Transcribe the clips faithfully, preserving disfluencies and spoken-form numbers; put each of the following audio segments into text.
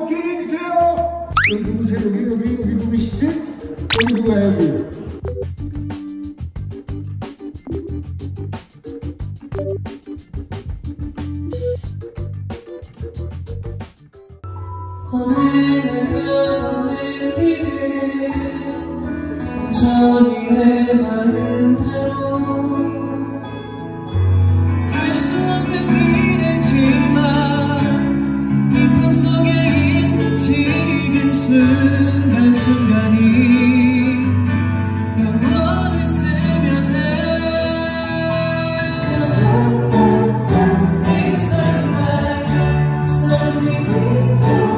오케이 해주세요. 여기 누구세요? 여기 여기 여기 누구시지? 여기 누구야 여기? 오늘 내가 걷는 길은 천천히 내 마음대로 알 수 없는 미래지만 네 품속에 있는 지금 순간순간이 영원했으면 해. Baby, start tonight, start to be real.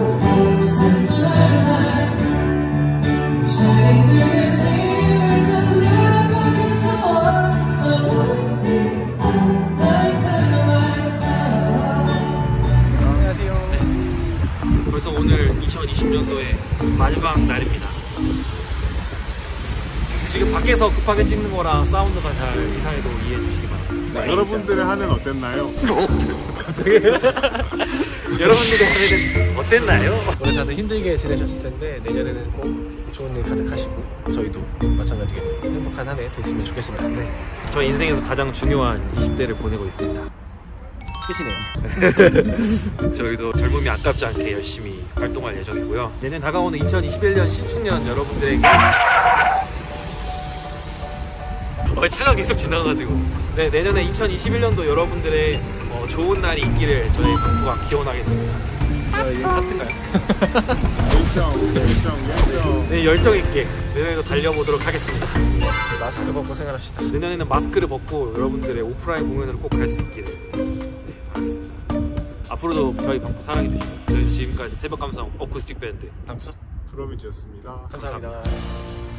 벌써 오늘 이천이십 년도의 마지막 날입니다. 지금 밖에서 급하게 찍는 거라 사운드가 잘 이상해도 이해해 주시기 바랍니다. 네, 여러분들의 한해는 어땠나요? 여러분들의 한해는 어땠나요? 올해 다들 힘들게 지내셨을 텐데 내년에는 꼭 좋은 일 가득하시고 저희도 마찬가지겠죠. 행복한 한 해 되시면 좋겠습니다. 네. 저희 인생에서 가장 중요한 이십 대를 보내고 있습니다. 끝이네요. 저희도 젊음이 아깝지 않게 열심히 활동할 예정이고요. 내년 다가오는 이천이십일 년 신축년 여러분들에게 어, 차가 계속 지나가지고 네, 내년에 이천이십일 년도 여러분들의 어, 좋은 날이 있기를 저희 방구가 기원하겠습니다. 어, 이게 하트인가요? 열정, 열정, 열정. 네, 열정 있게 내년에도 달려보도록 하겠습니다. 마스크 벗고 생활합시다. 내년에는 마스크를 벗고 여러분들의 오프라인 공연을 꼭 갈 수 있기를 네, 바라겠습니다. 앞으로도 저희 방구 사랑해 주시고 저희는 지금까지 새벽 감성 어쿠스틱 밴드 방구석 프로미즈였습니다. 감사합니다. 감사합니다.